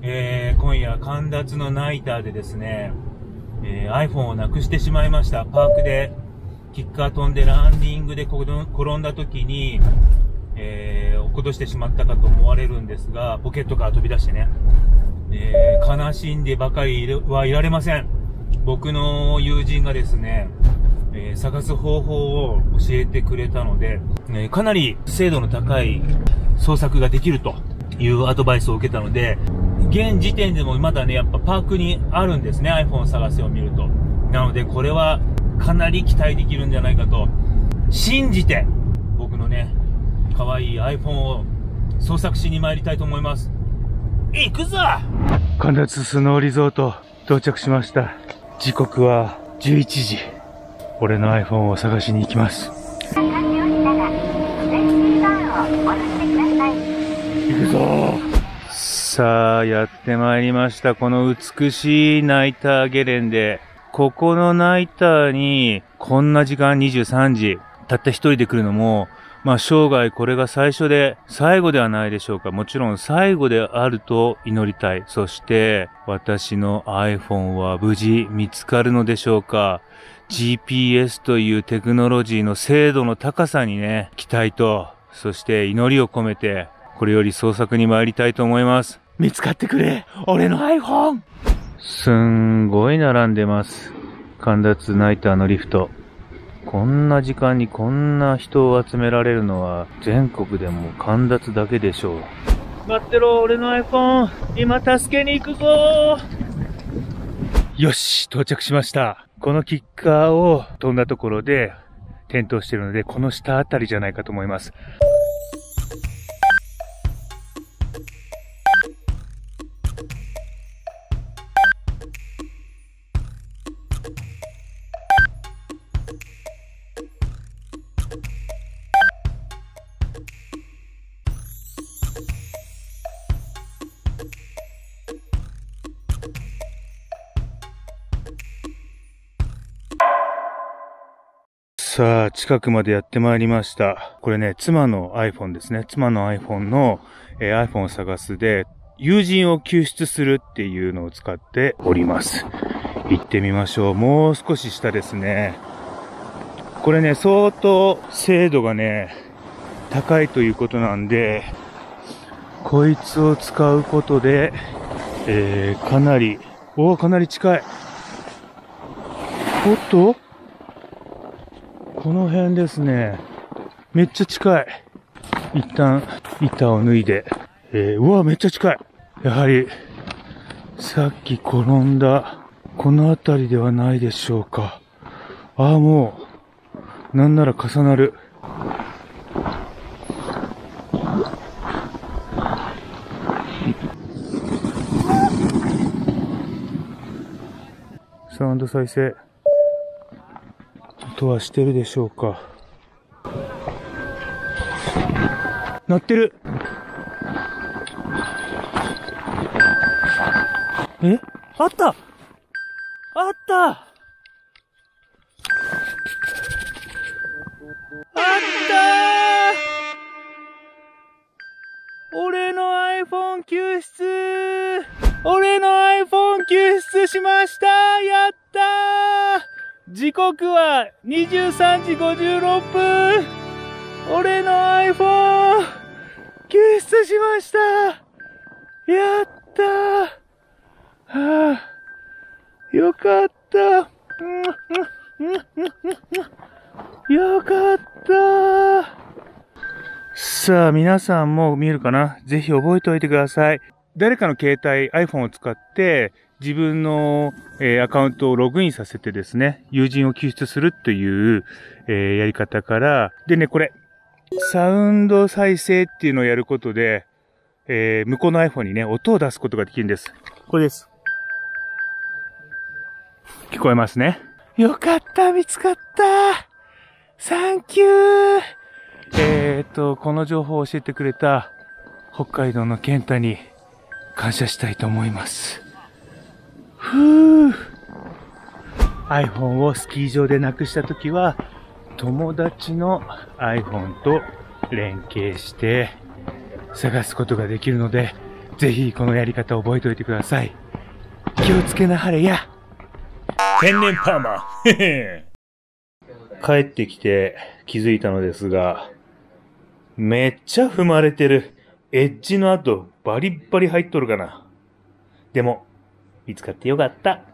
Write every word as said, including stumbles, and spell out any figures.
えー、今夜、神立のナイターでですね、えー、iPhone をなくしてしまいました。パークで、キッカー飛んでランディングで転んだ時に、えー、落っことしてしまったかと思われるんですが、ポケットから飛び出してね、えー、悲しんでばかりはいられません。僕の友人がですね、えー、探す方法を教えてくれたので、えー、かなり精度の高い捜索ができるというアドバイスを受けたので、現時点でもまだね、やっぱパークにあるんですね、iPhone 探せを見ると。なので、これはかなり期待できるんじゃないかと信じて、僕のね、可愛い iPhone を捜索しに参りたいと思います。行くぞ！神立スノーリゾート到着しました。時刻はじゅういちじ。俺の iPhone を探しに行きます。行くぞー。さあ、やってまいりました。この美しいナイターゲレンデ。ここのナイターに、こんな時間にじゅうさんじ、たった一人で来るのも、まあ生涯これが最初で最後ではないでしょうか。もちろん最後であると祈りたい。そして私の iPhone は無事見つかるのでしょうか。ジーピーエス というテクノロジーの精度の高さにね、期待と、そして祈りを込めて、これより捜索に参りたいと思います。見つかってくれ！俺の iPhone！ すんごい並んでます。神立ナイターのリフト。こんな時間にこんな人を集められるのは全国でも神立だけでしょう。待ってろ、俺の iPhone！ 今助けに行くぞー！よし、到着しました。このキッカーを飛んだところで点灯しているので、この下あたりじゃないかと思います。さあ、近くまでやってまいりました。これね、妻の iPhone ですね。妻の iPhone の、えー、iPhone を探すで、友人を救出するっていうのを使っております。行ってみましょう。もう少し下ですね。これね、相当精度がね、高いということなんで、こいつを使うことで、えー、かなり、おー、かなり近い。おっと？この辺ですね。めっちゃ近い。一旦板を脱いで、えー、うわ、めっちゃ近い。やはり、さっき転んだ、この辺りではないでしょうか。ああ、もう、なんなら重なる。サウンド再生。音はしてるでしょうか。鳴ってる。え？あった！あったあったー！俺の iPhone 救出！俺の iPhone 救出しました！やったー！時刻はにじゅうさんじごじゅうろっぷん。俺の iPhone 救出しました。やったー。はあ、よかった。よかった。さあ、皆さんも見えるかな？ぜひ覚えておいてください。誰かの携帯 iPhone を使って自分の、えー、アカウントをログインさせてですね、友人を救出するという、えー、やり方から、でね、これ、サウンド再生っていうのをやることで、えー、向こうの iPhone にね、音を出すことができるんです。これです。聞こえますね。よかった、見つかった。サンキュー。えーと、この情報を教えてくれた北海道の健太に感謝したいと思います。ふぅ。iPhone をスキー場でなくしたときは、友達の iPhone と連携して探すことができるので、 ぜひこのやり方覚えておいてください。気をつけなはれや。天然パーマ。帰ってきて気づいたのですが、めっちゃ踏まれてる。エッジの跡バリッバリ入っとるかな。でも、見つかってよかった。